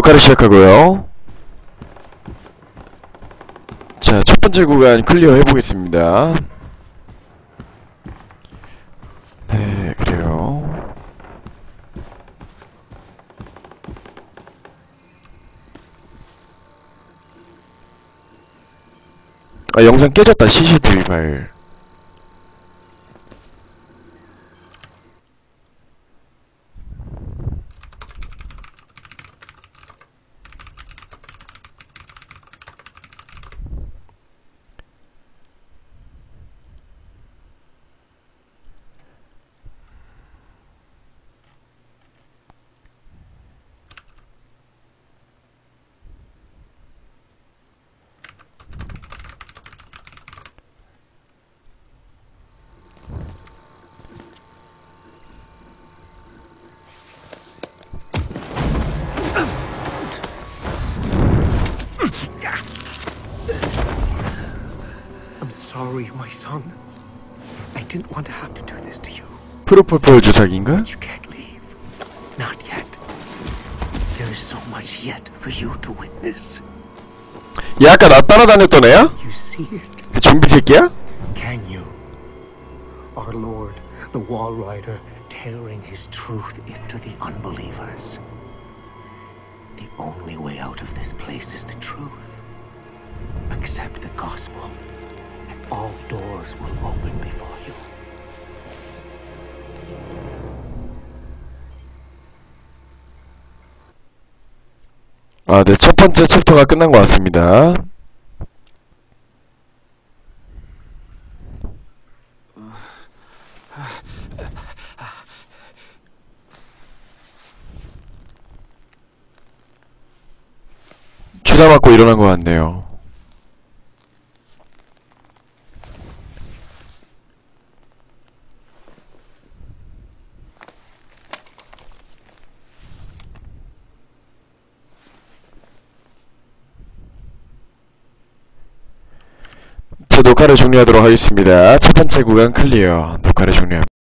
녹화를 시작하고요. 자, 첫 번째 구간 클리어 해보겠습니다. 네, 그래요. 아, 영상 깨졌다. CCTV 파일. Sorry, my son. I didn't want to have to do this to you. 프로폴폴 주사기인가? But you can't leave. Not yet. There is so much yet for you to witness. 얘 아까 나 따라다녔던 애야? You see it? 그 좀비 새끼야? Can you? Our Lord, the Wall Rider, tearing his truth into the unbelievers. The only way out of this place is the truth. Accept the gospel. All doors will open before you. 아, 네, 첫 번째 챕터가 끝난 것 같습니다. 주사 맞고 일어난 것 같네요. 자, 녹화를 종료하도록 하겠습니다. 첫 번째 구간 클리어. 녹화를 종료합니다.